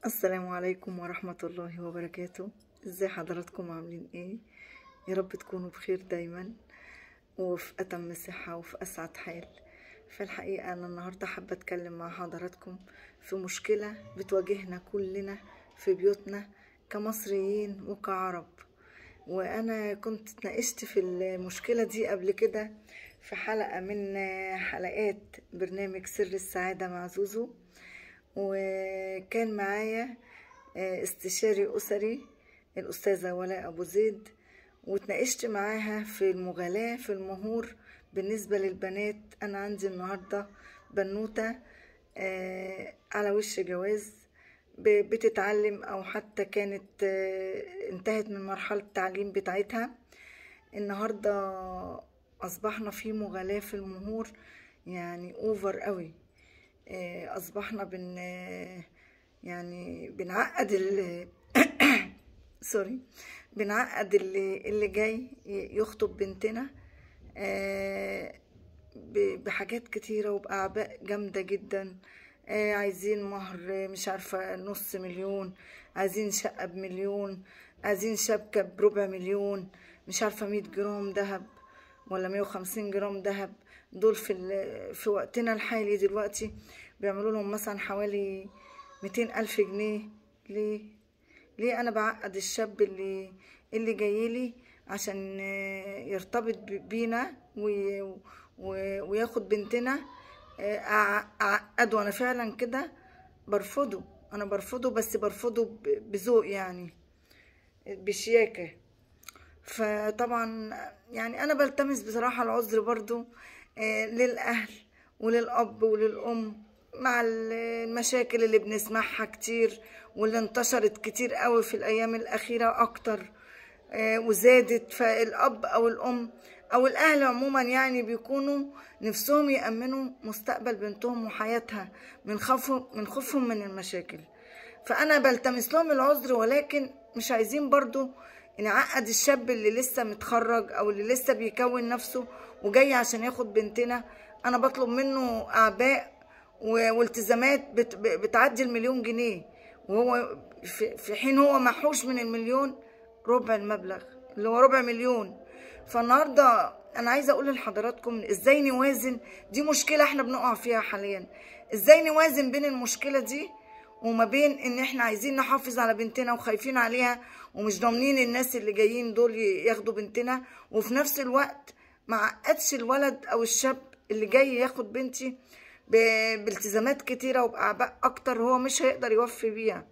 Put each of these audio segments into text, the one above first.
السلام عليكم ورحمة الله وبركاته. ازاي حضراتكم عاملين ايه؟ يا رب تكونوا بخير دايما وفي أتم صحة وفي أسعد حال. في الحقيقة أنا النهاردة حابة أتكلم مع حضراتكم في مشكلة بتواجهنا كلنا في بيوتنا كمصريين وكعرب، وأنا كنت اتناقشت في المشكلة دي قبل كده في حلقة من حلقات برنامج سر السعادة مع زوزو، وكان معايا استشاري أسري الأستاذة ولاء أبو زيد، واتناقشت معاها في المغالاة في المهور بالنسبة للبنات. أنا عندي النهاردة بنوتة على وش جواز، بتتعلم أو حتى كانت انتهت من مرحلة التعليم بتاعتها. النهاردة أصبحنا في مغالاة في المهور يعني أوفر قوي. أصبحنا يعني بنعقد سوري، بنعقد اللي جاي يخطب بنتنا بحاجات كتيرة وبأعباء جامدة جدا. عايزين مهر مش عارفة $500,000، عايزين شقة ب1,000,000، عايزين شبكة ب400,000,000، مش عارفة 100 جرام دهب ولا 150 جرام دهب. دول في وقتنا الحالي دلوقتي بيعملوا لهم مثلا حوالي 200,000 جنيه. ليه أنا بعقد الشاب اللي جايلي عشان يرتبط بينا وياخد بنتنا؟ أعقده. أنا فعلا كده برفضه، أنا برفضه، بس برفضه بذوق يعني بشياكة. فطبعا يعني أنا بلتمس بصراحة العذر برضو للأهل وللأب وللأم مع المشاكل اللي بنسمعها كتير واللي انتشرت كتير قوي في الأيام الأخيرة أكتر وزادت. فالأب أو الأم أو الأهل عموما يعني بيكونوا نفسهم يأمنوا مستقبل بنتهم وحياتها من خوفهم من المشاكل. فأنا بلتمس لهم العذر، ولكن مش عايزين برضو نعقد الشاب اللي لسه متخرج أو اللي لسه بيكون نفسه وجاي عشان ياخد بنتنا. أنا بطلب منه أعباء والتزامات بتعدي ال1,000,000 جنيه، وهو في حين هو محوش من ال1,000,000 ربع المبلغ اللي هو ربع مليون. فالنهارده انا عايزه اقول لحضراتكم ازاي نوازن. دي مشكله احنا بنقع فيها حاليا، ازاي نوازن بين المشكله دي وما بين ان احنا عايزين نحافظ على بنتنا وخايفين عليها ومش ضامنين الناس اللي جايين دول ياخدوا بنتنا، وفي نفس الوقت ما عقدش الولد او الشاب اللي جاي ياخد بنتي بالتزامات كتيره وبأعباء اكتر هو مش هيقدر يوفي بيها،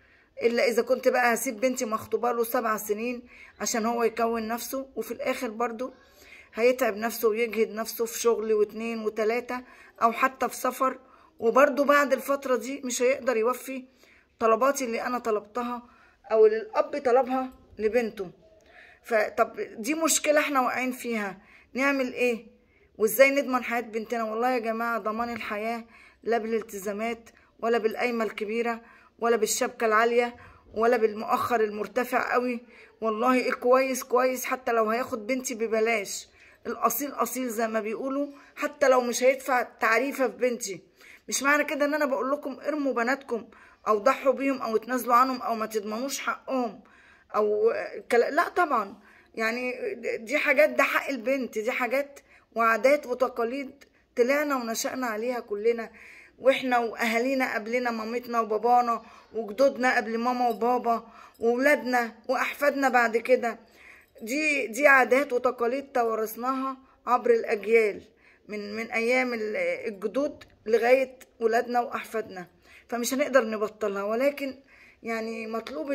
الا اذا كنت بقى هسيب بنتي مخطوبه له 7 سنين عشان هو يكون نفسه، وفي الاخر برضو هيتعب نفسه ويجهد نفسه في شغل و2 و3 او حتى في سفر، وبرضو بعد الفتره دي مش هيقدر يوفي طلباتي اللي انا طلبتها او اللي الاب طلبها لبنته. فطب دي مشكله احنا واقعين فيها، نعمل ايه وازاي نضمن حياه بنتنا؟ والله يا جماعه ضمان الحياه لا بالالتزامات ولا بالقايمه الكبيره ولا بالشبكة العالية ولا بالمؤخر المرتفع قوي. والله الكويس كويس حتى لو هياخد بنتي ببلاش، الأصيل أصيل زي ما بيقولوا، حتى لو مش هيدفع تعريفة في بنتي. مش معنى كده ان انا بقول لكم ارموا بناتكم او ضحوا بيهم او تنازلوا عنهم او ما تضمنوش حقهم او لا طبعا، يعني دي حاجات، ده حق البنت، دي حاجات وعادات وتقاليد طلعنا ونشأنا عليها كلنا، واحنا واهالينا قبلنا، مامتنا وبابانا وجدودنا قبل ماما وبابا وولادنا واحفادنا بعد كده. دي عادات وتقاليد توارثناها عبر الاجيال من ايام الجدود لغايه ولادنا واحفادنا، فمش هنقدر نبطلها. ولكن يعني مطلوب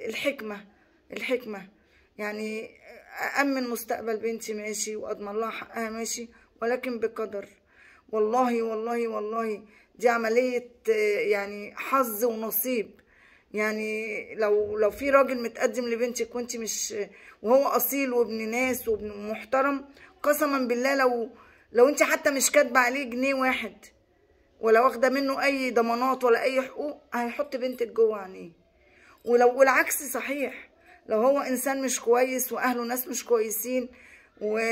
الحكمه يعني أأمن مستقبل بنتي ماشي وأضمن لها حقها ماشي، ولكن بقدر. والله والله والله دي عملية يعني حظ ونصيب. يعني لو في راجل متقدم لبنتك وانت مش، وهو أصيل وابن ناس وابن محترم، قسما بالله لو انت حتى مش كاتبة عليه جنيه واحد ولا واخدة منه أي ضمانات ولا أي حقوق، هيحط بنتك جوه عينيه. والعكس صحيح، لو هو انسان مش كويس واهله ناس مش كويسين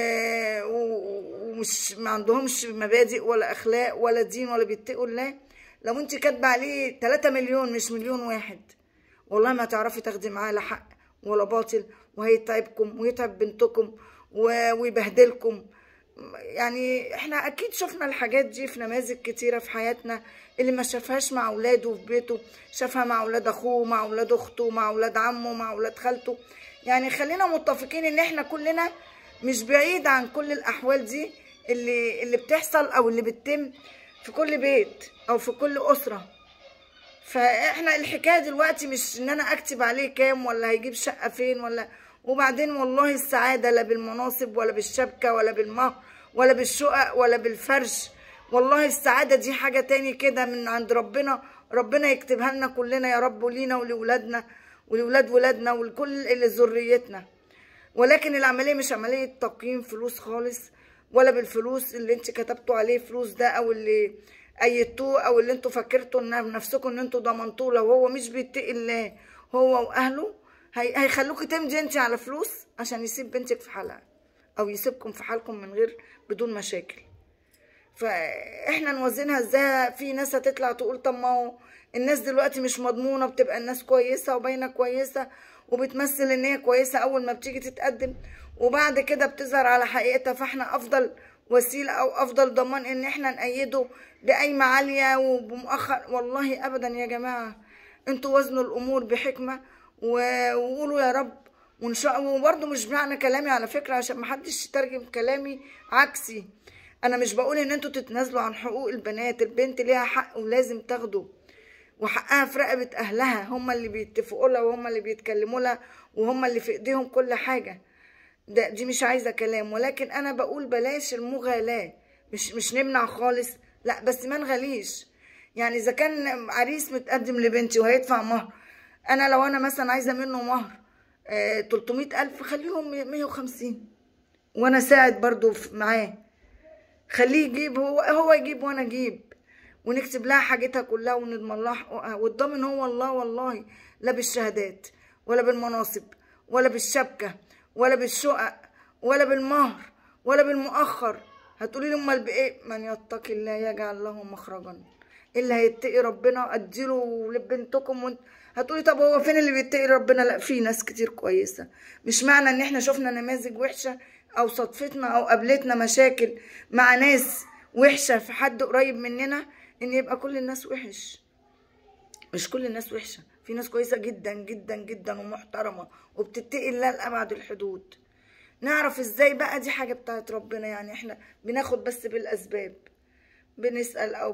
ومش ما عندهمش مبادئ ولا اخلاق ولا دين ولا بيتقوا الله، لو انت كاتبه عليه 3 مليون مش مليون واحد، والله ما تعرفي تاخدي معاه لا حق ولا باطل، وهيتعبكم ويتعب بنتكم ويبهدلكم. يعني احنا اكيد شفنا الحاجات دي في نماذج كتيرة في حياتنا، اللي ما شافهاش مع اولاده في بيته شافها مع اولاد اخوه، مع اولاد اخته، مع اولاد عمه، مع اولاد خالته. يعني خلينا متفقين ان احنا كلنا مش بعيد عن كل الاحوال دي اللي بتحصل او اللي بتتم في كل بيت او في كل اسرة. فاحنا الحكاية دلوقتي مش ان انا اكتب عليه كام ولا هيجيب شقة فين ولا. وبعدين والله السعادة لا بالمناصب ولا بالشبكة ولا بالمهر ولا بالشقق ولا بالفرش. والله السعادة دي حاجة تاني كده من عند ربنا، ربنا يكتبها لنا كلنا يا رب، ولينا ولولادنا ولولاد ولادنا ولكل اللي ذريتنا. ولكن العملية مش عملية تقييم فلوس خالص، ولا بالفلوس اللي انت كتبتوا عليه فلوس ده، او اللي ايدتوه، او اللي انتوا فكرتوا ان نفسكم ان انتوا ضمنتوه. لو هو مش بيتقي الله هو واهله هيخلوكي تمضي انت على فلوس عشان يسيب بنتك في حالها، او يسيبكم في حالكم من غير بدون مشاكل. فاحنا نوزنها ازاي؟ في ناس هتطلع تقول طب ما هو الناس دلوقتي مش مضمونه، بتبقى الناس كويسه وباينه كويسه وبتمثل ان هي كويسه اول ما بتيجي تتقدم، وبعد كده بتظهر على حقيقتها. فاحنا افضل وسيله او افضل ضمان ان احنا نأيده بقايمه عاليه وبمؤخر. والله ابدا يا جماعه، انتوا وزنوا الامور بحكمه وقولوا يا رب. وان شاء الله وبرده مش معنى كلامي على فكره عشان ما حدش يترجم كلامي عكسي، انا مش بقول ان انتوا تتنازلوا عن حقوق البنات. البنت ليها حق ولازم تاخده، وحقها في رقبه اهلها، هم اللي بيتفقوا لها وهم اللي بيتكلموا لها وهم اللي في ايديهم كل حاجه. دي مش عايزه كلام، ولكن انا بقول بلاش المغالاه. مش نمنع خالص، لا بس ما نغليش. يعني اذا كان عريس متقدم لبنتي وهيدفع مهر، انا لو انا مثلا عايزه منه مهر 300,000 خليهم 150 وانا ساعد برضو معاه. خليه يجيب، هو يجيب وانا اجيب، ونكتب لها حاجتها كلها ونضمن لها حقوقها. والضامن هو الله والله، لا بالشهادات ولا بالمناصب ولا بالشبكه ولا بالشقق ولا بالمهر ولا بالمؤخر. هتقولي لي امال بايه؟ من يتقي الله يجعل له مخرجا. اللي هيتقي ربنا اديله لبنتكم. هتقولي طب هو فين اللي بيتقي ربنا؟ لا، في ناس كتير كويسه. مش معنى ان احنا شفنا نماذج وحشه او صدفتنا او قابلتنا مشاكل مع ناس وحشه في حد قريب مننا ان يبقى كل الناس وحش. مش كل الناس وحشه، في ناس كويسه جدا جدا جدا ومحترمه وبتتقي الله لأبعد الحدود. نعرف ازاي بقى؟ دي حاجه بتاعت ربنا. يعني احنا بناخد بس بالاسباب، بنسأل او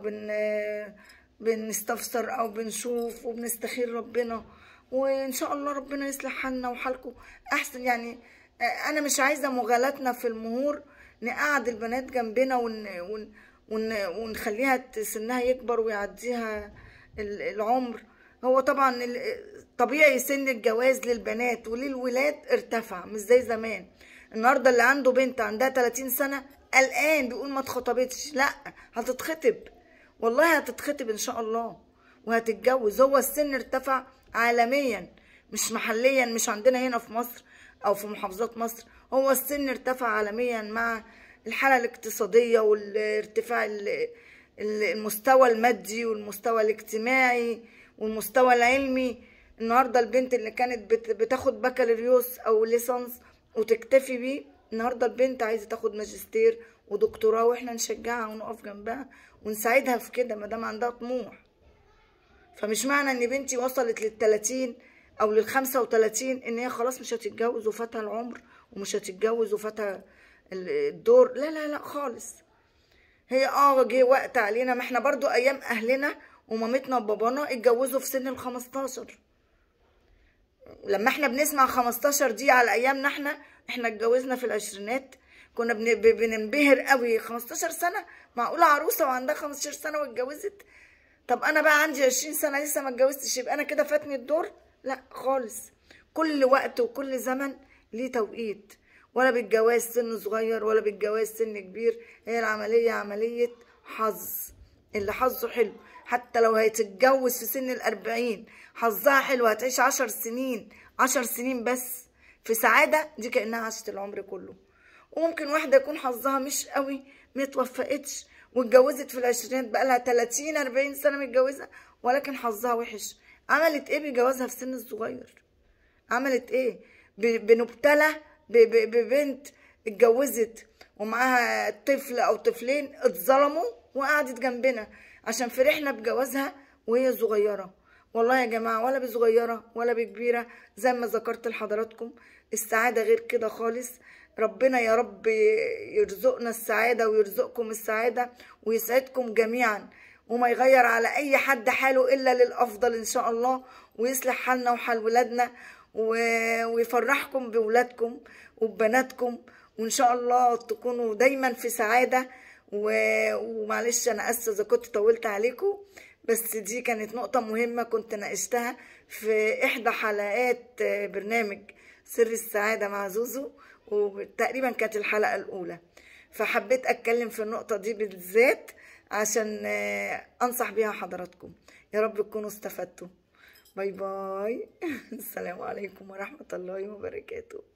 بنستفسر او بنشوف وبنستخير ربنا، وان شاء الله ربنا يصلح حالنا وحالكم احسن. يعني انا مش عايزه مغالاتنا في المهور نقعد البنات جنبنا ونخليها سنها يكبر ويعديها العمر. هو طبعا طبيعي سن الجواز للبنات وللولاد ارتفع، مش زي زمان. النهارده اللي عنده بنت عندها 30 سنه قلقان بيقول ما اتخطبتش. لا، هتتخطب، والله هتتخطب ان شاء الله وهتتجوز. هو السن ارتفع عالميا مش محليا، مش عندنا هنا في مصر او في محافظات مصر. هو السن ارتفع عالميا مع الحالة الاقتصادية والارتفاع المستوى المادي والمستوى الاجتماعي والمستوى العلمي. النهارده البنت اللي كانت بتاخد بكالوريوس او ليسانس وتكتفي بيه، النهارده البنت عايزه تاخد ماجستير ودكتوراه، واحنا نشجعها ونقف جنبها ونساعدها في كده ما دام عندها طموح. فمش معنى ان بنتي وصلت لل30 او لل35 ان هي خلاص مش هتتجوز وفاتها العمر ومش هتتجوز وفاتها الدور. لا لا لا خالص. هي جه وقت علينا، ما احنا برضو ايام اهلنا ومامتنا وبابانا اتجوزوا في سن ال15. لما احنا بنسمع 15 دي على ايامنا احنا اتجوزنا في العشرينات، كنا بننبهر قوي. 15 سنه؟ معقوله عروسه وعندها 15 سنه واتجوزت؟ طب انا بقى عندي 20 سنه لسه ما اتجوزتش، يبقى انا كده فاتني الدور؟ لا خالص. كل وقت وكل زمن ليه توقيت، ولا بالجواز سن صغير ولا بالجواز سن كبير. هي العمليه عمليه حظ. اللي حظه حلو حتى لو هيتجوز في سن ال40 حظها حلو، هتعيش 10 سنين 10 سنين بس في سعاده، دي كانها عاشت العمر كله. وممكن واحده يكون حظها مش قوي متوفقتش واتجوزت في العشرينات، بقالها 30 40 سنة متجوزة، ولكن حظها وحش. عملت ايه بجوازها في سن الصغير؟ عملت ايه؟ بنبتلى ببنت اتجوزت ومعاها طفل او طفلين اتظلموا وقعدت جنبنا عشان فرحنا بجوازها وهي صغيرة. والله يا جماعة ولا بصغيرة ولا بكبيرة، زي ما ذكرت لحضراتكم السعادة غير كده خالص. ربنا يا رب يرزقنا السعادة ويرزقكم السعادة ويسعدكم جميعا، وما يغير على اي حد حاله الا للافضل ان شاء الله، ويصلح حالنا وحال ولادنا ويفرحكم بولادكم وببناتكم، وان شاء الله تكونوا دايما في سعادة. ومعلش انا اسفه اذا كنت طولت عليكم، بس دي كانت نقطة مهمة كنت ناقشتها في احدى حلقات برنامج سر السعادة مع زوزو، وتقريبا كانت الحلقة الاولى، فحبيت اتكلم في النقطة دي بالذات عشان انصح بيها حضراتكم. يا رب تكونوا استفدتوا. باي باي. السلام عليكم ورحمة الله وبركاته.